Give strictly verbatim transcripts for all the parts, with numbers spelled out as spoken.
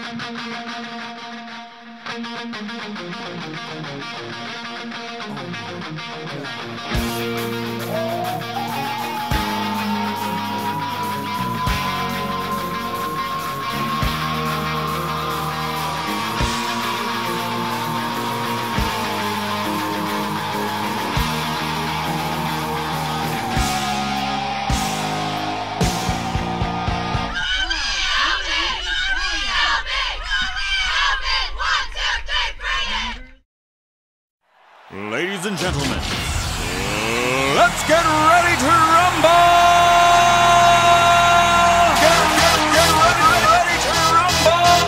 Ladies and gentlemen, let's get ready to rumble! Get, get, get ready, ready to rumble!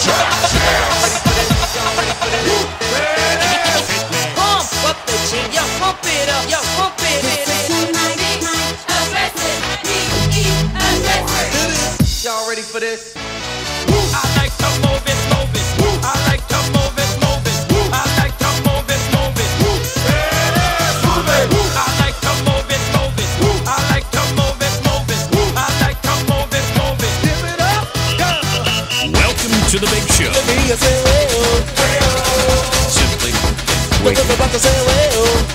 Pump up the G, yo, pump it up, yo, pump it up. Y'all ready for this? I like to move it, move it. I like to move it, move it. I like to move it, move it. I like to move it, move it. I like to move it, move it. I like to move it, move it. Give it up, go. Welcome to the big show. Simply wait.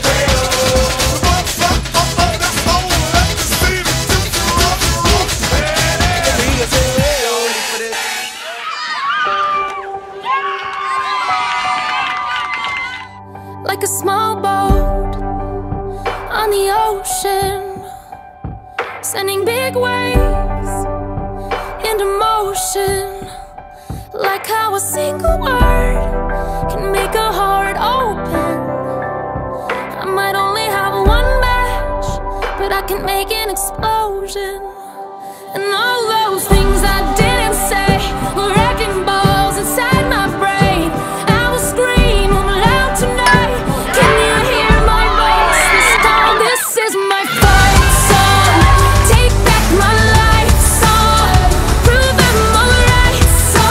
Like a small boat on the ocean, sending big waves into motion. Like how a single word can make a heart open. I might only have one match, but I can make an explosion. And all those things I didn't say were wrecking balls inside my brain. I will scream loud tonight. Can you hear my voice this time? This is my fight song. Take back my life song. Prove I'm alright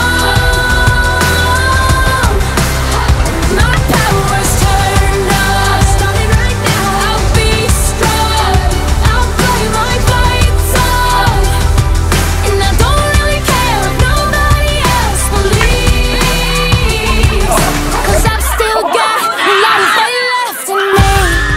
song. My power's turned on. Starting right now. I'll be strong. I'll play my fight song. And I don't really care if nobody else believes, 'cause I've still got a lot of fight left in me.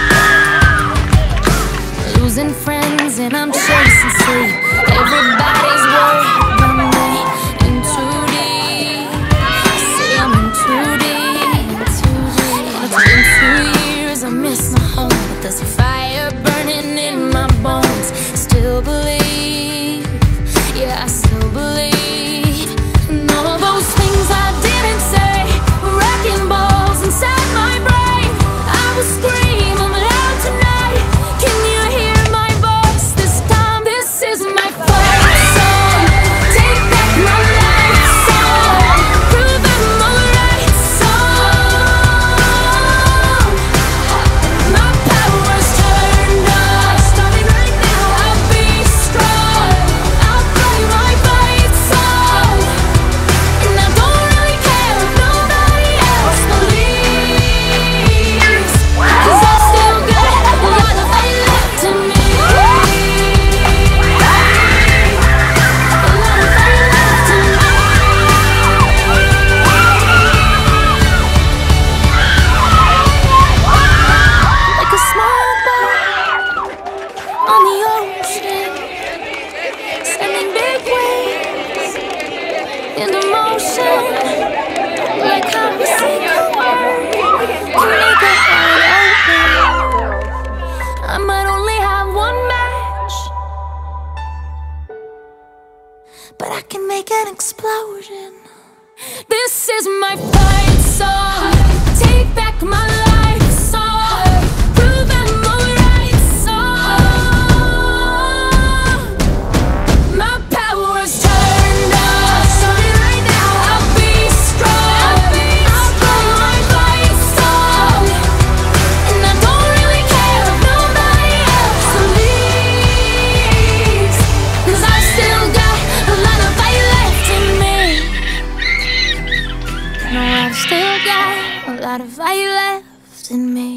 Losing friends and I'm chasing sleep. Everybody's worried about me. In too deep. Say I'm in too deep. And it's been two years, I miss my home, but there's a fire burning in my bones. Still believe, yeah, I still believe. And all those things I didn't say were wrecking balls inside my brain. I will scream loud tonight. Can you hear my voice this time? This is my fight song. Take back my life song. Prove I'm alright song. My power's turned on. Starting right now. I'll be strong. I'll play my fight song. And I don't really care if nobody else believes, 'cause I've still got a lot of fight left in me. A lot of fight left in me. Like a small boat on the ocean, sending big waves into motion. Like how a single word can make a heart open. I might only have one match, but I can make an explosion. This is my fight song. Take back my life song. Prove I'm alright song. My power's turned on. Starting right now. I'll be strong. I'll play my fight song. And I don't really care if nobody else believes, 'cause I've still got a lot of fight left in me. No, I've still got a lot of fight left in me.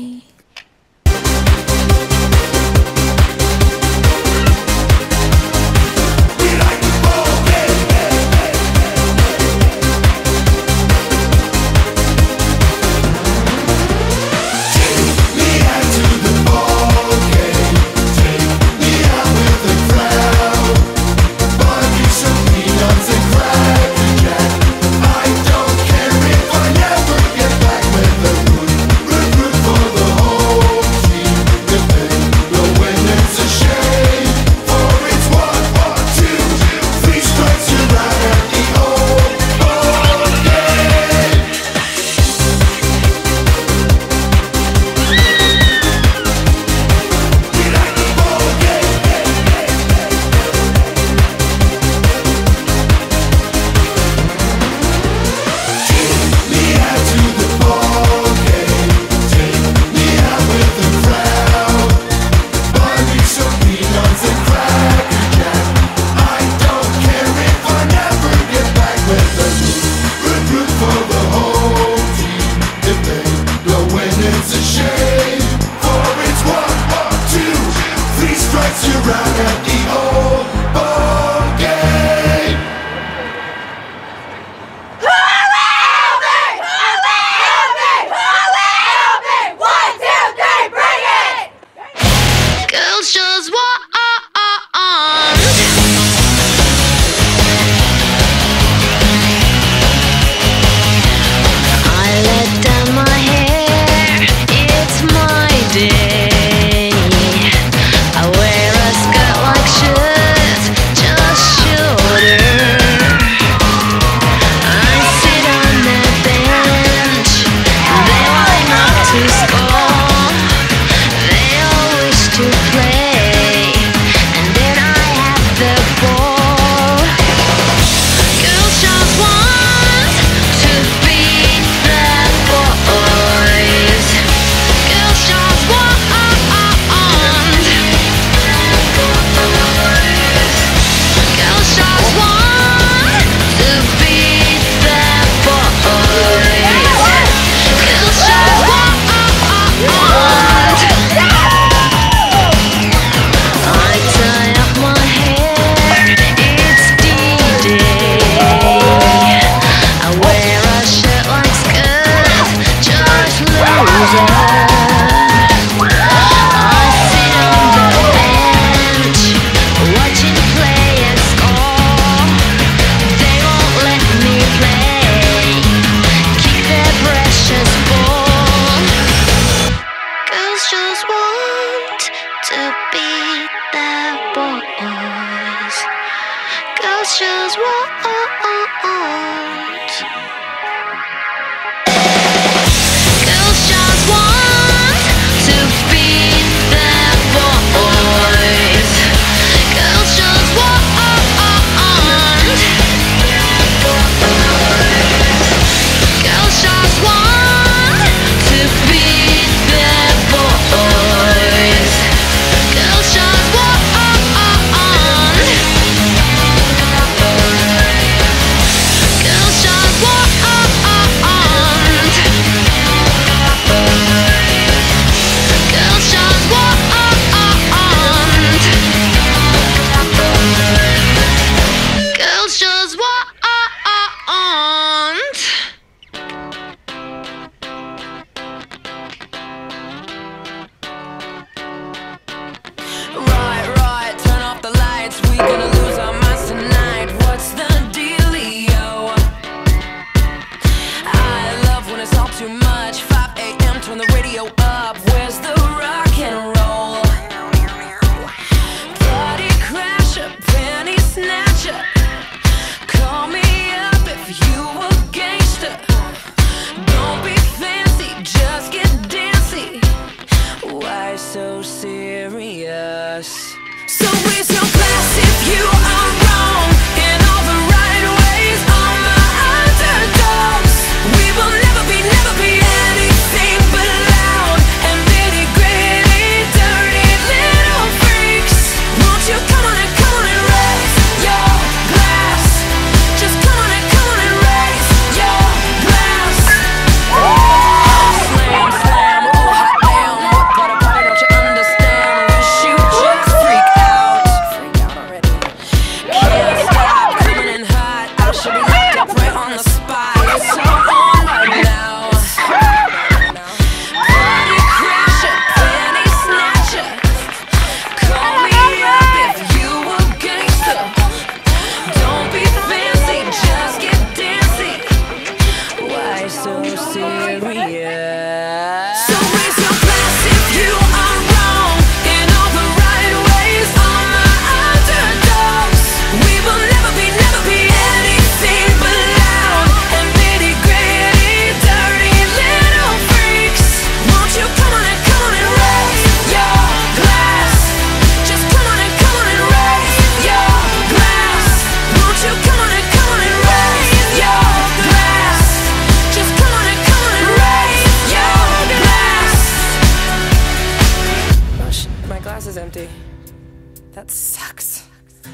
That sucks.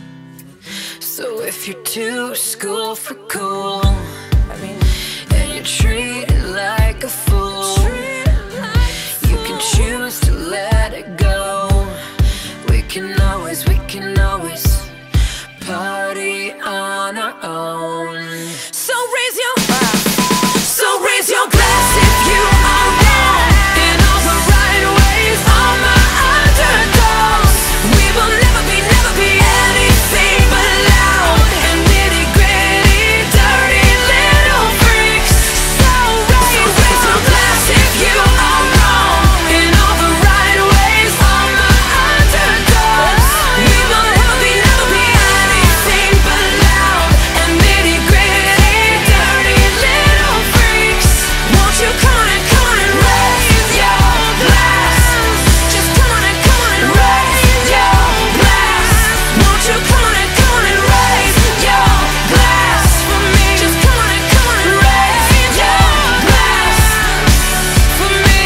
So if you're too school for cool, I mean, and you're treated like a fool, you can choose to let it go. We can always, we can always party on our own. So raise your glass, so raise your glass if you are wrong in all the right ways. All my underdogs, we will never be, never be anything but loud and nitty gritty, dirty little freaks. So raise, so raise your glass if you are wrong in all the right ways. All my underdogs, we will never be, never be anything but loud and nitty gritty, dirty little freaks. Won't you come on and come on and raise your glass? Just come on and come on and raise your glass. Won't you come on and come on and raise your glass for me? Just come on and come on and raise your glass for me.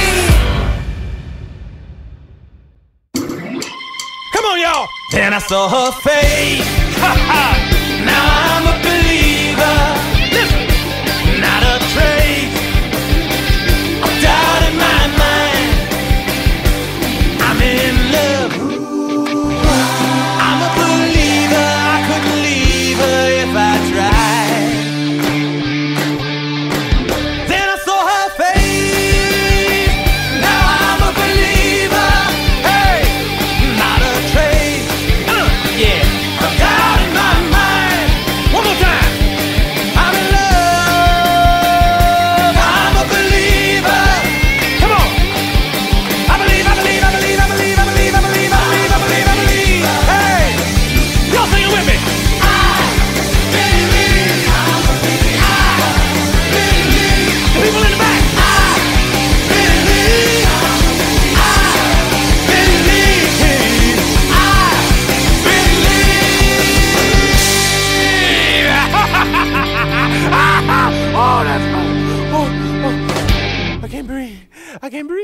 Come on, y'all! Then I saw her face. Ha ha! Now I'm a believer. Listen, not a trace of doubt in my mind. I'm in love. I'm a believer. I couldn't leave her if I tried. Then I saw her face. Now I'm a believer. Hey, not a trace. Uh, yeah, of doubt in my mind.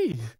Hey.